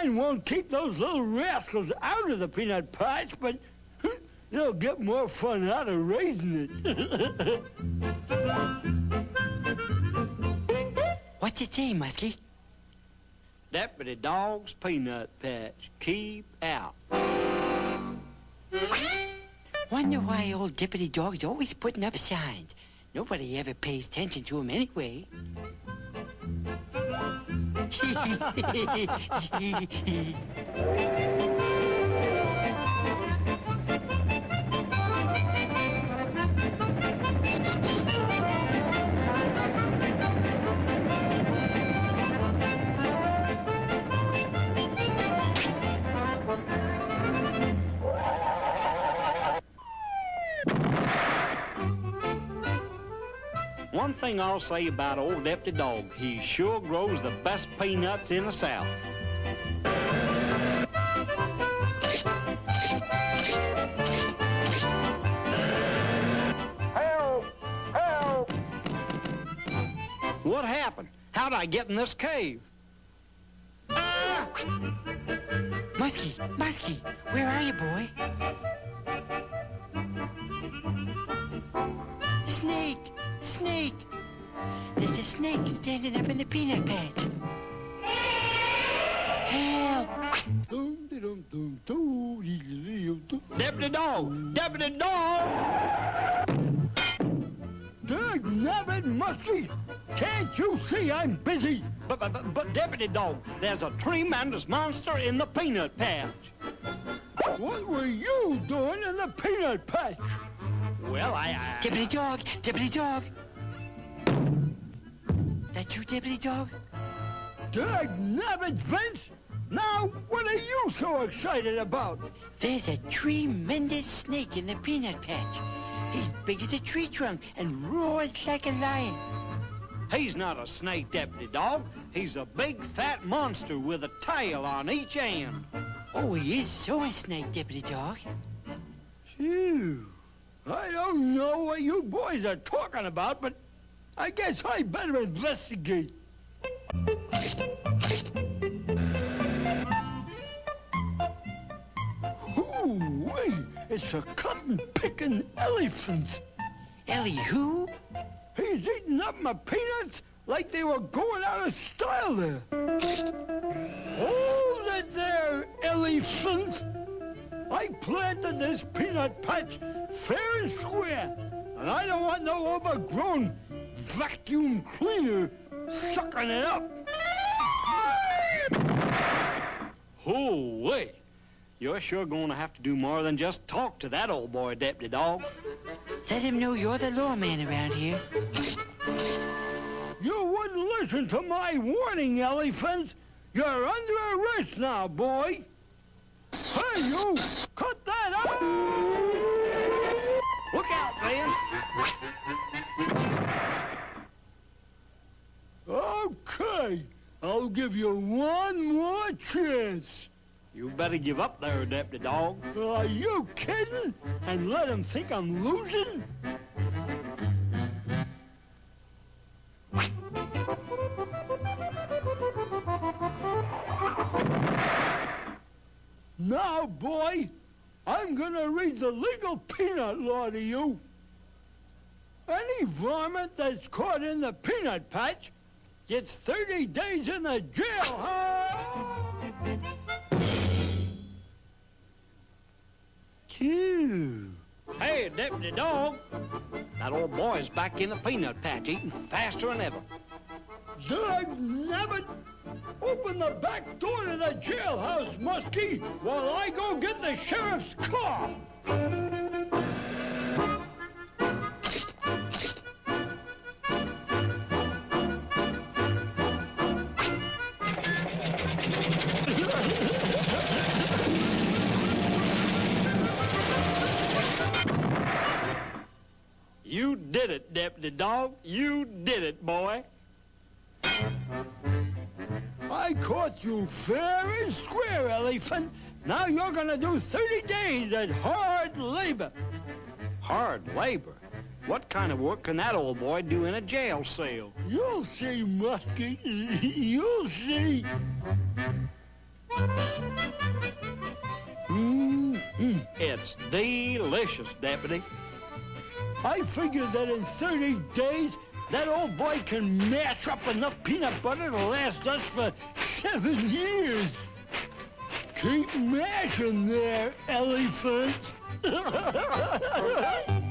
wind won't keep those little rascals out of the peanut patch, but they'll get more fun out of raising it. What's it say, Muskie? Deputy Dawg's peanut patch. Keep out. Wonder why old Deputy Dawg's always putting up signs. Nobody ever pays attention to him anyway. One thing I'll say about old Deputy Dawg, he sure grows the best peanuts in the South. Help! Help! What happened? How'd I get in this cave? Ah! Muskie, where are you, boy? Snake! There's a snake standing up in the peanut patch. Help! Deputy Dawg! Deputy Dawg! Dagnabbit, Muskie! Can't you see I'm busy? But Deputy Dawg, there's a tremendous monster in the peanut patch. What were you doing in the peanut patch? Well, Deputy Dawg! That you, Deputy Dawg? Dagnabbit, Vince! Now, what are you so excited about? There's a tremendous snake in the peanut patch. He's big as a tree trunk and roars like a lion. He's not a snake, Deputy Dawg. He's a big, fat monster with a tail on each end. Oh, he is so a snake, Deputy Dawg. Phew. I don't know what you boys are talking about, but I guess I better investigate. Hoo-wee! It's a cotton-picking elephant. Ellie who? He's eating up my peanuts like they were going out of style there. Hold it there, elephant! I planted this peanut patch fair and square, and I don't want no overgrown vacuum cleaner sucking it up. Hoo-wee! You're sure going to have to do more than just talk to that old boy, Deputy Dawg. Let him know you're the lawman around here. You wouldn't listen to my warning, elephant. You're under arrest now, boy. Hey, you! Cut that out! Look out, Vince! Okay, I'll give you one more chance. You better give up there, Deputy Dawg. Are you kidding? And let him think I'm losing? Now, boy, I'm gonna read the legal peanut law to you. Any varmint that's caught in the peanut patch gets 30 days in the jailhouse. Phew. Hey, Deputy Dawg. That old boy's back in the peanut patch, eating faster than ever. Dagnabbit! Open the back door to the jailhouse, Muskie, while I go get the sheriff's car. You did it, Deputy Dawg. You did it, boy. I caught you fair and square, elephant. Now you're gonna do 30 days at hard labor. Hard labor? What kind of work can that old boy do in a jail cell? You'll see, Muskie. You'll see. It's delicious, Deputy. I figure that in 30 days, that old boy can mash up enough peanut butter to last us for 7 years. Keep mashing there, elephant.